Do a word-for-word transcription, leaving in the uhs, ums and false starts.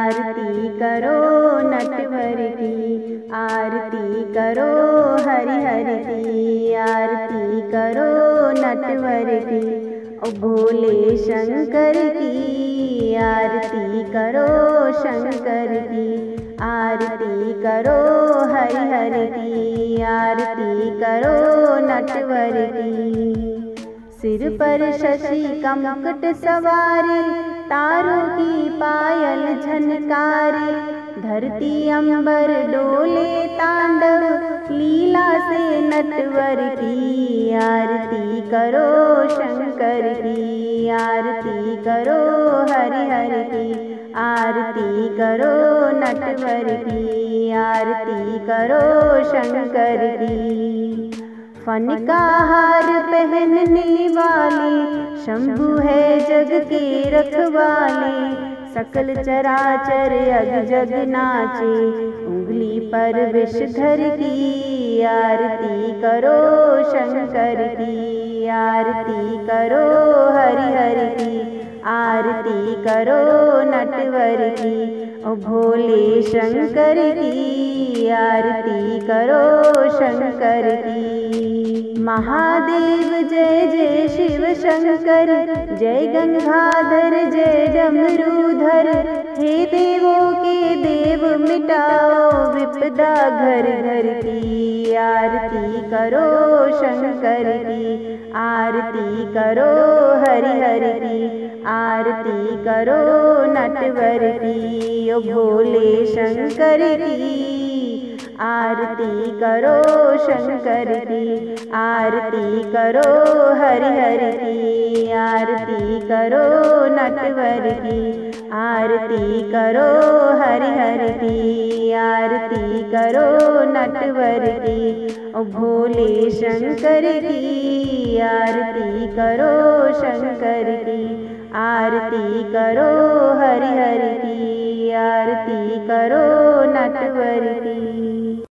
आरती करो नटवर की, आरती करो हरि हरि की, आरती करो नटवर की, ओ भोले शंकर की, आरती करो शंकर की, आरती करो हरि हरि की, आरती करो नटवर की। सिर पर शशि का मुकुट सवारी, तारों की पायल झनकारी, धरती अंबर डोले तांडव, लीला से नटवर की, आरती करो शंकर की, आरती करो हरि हरि की, आरती करो नटवर की, आरती करो शंकर की। फन का हार पहनने वाली, शंभु है जग के रखवाले, सकल चराचर अग जग नाचे, उंगली पर विषधर की, आरती करो शंकर की, आरती करो हरि हरि की, आरती करो नटवर की, ओ भोले शंकर की, आरती करो शंकर की। महादेव जय जय शिव शंकर, जय गंगाधर जय डमरूधर, हे देवों के देव मिटाओ विपदा घर घर की, आरती करो शंकर की, आरती करो हरि हरि की, आरती करो नटवर की, ओ भोले शंकर की, आरती करो शंकर की, आरती करो हरि हरि की, आरती करो नटवर की, आरती करो हरि हरि की, आरती करो नटवर की, ओ भोले शंकर की, आरती करो शंकर की, आरती करो हरि हरि की, आरती करो नटवर की।